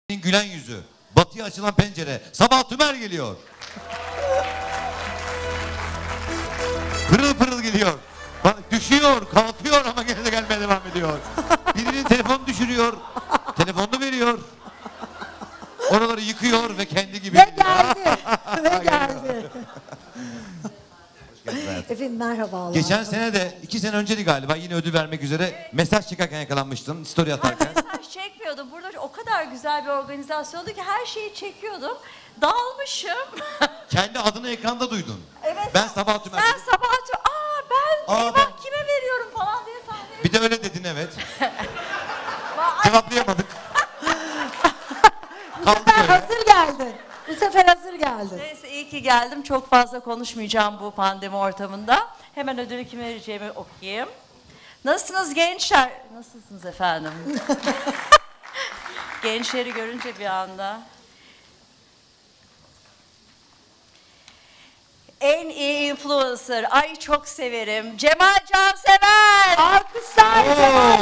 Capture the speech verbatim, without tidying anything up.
Gülen yüzü, batıya açılan pencere, Sabah Tümer geliyor. Pırıl pırıl geliyor. Bak, düşüyor, kalkıyor ama gene de gelmeye devam ediyor. Birinin telefonu düşürüyor, telefonunu veriyor. Oraları yıkıyor ve kendi gibi. Ve geldi, ve geldi. Efendim merhabalar. Geçen sene de, iki sene önceydi galiba, yine ödül vermek üzere mesaj çıkarken yakalanmıştın, story atarken. Mesaj çekmiyordum. Burada o kadar güzel bir organizasyondu ki her şeyi çekiyordum. Dalmışım. Kendi adını ekranda duydun. Evet. Ben Sabah Tümer. Sen Sabah Tümer. Aa ben, Aa, eyvah, ben- kime veriyorum falan diye sahneye. Bir de öyle dedin, evet. Ay, Cevaplayamadık. Bu Kaldık sefer öyle. hazır geldin. Bu sefer hazır geldin. Neyse iyi ki geldim. Çok fazla konuşmayacağım bu pandemi ortamında. Hemen ödülü kime vereceğimi okuyayım. Nasılsınız gençler? Nasılsınız efendim? Gençleri görünce bir anda. En iyi influencer. Ay çok severim. Cemal Cansever. Alkışlar Cemal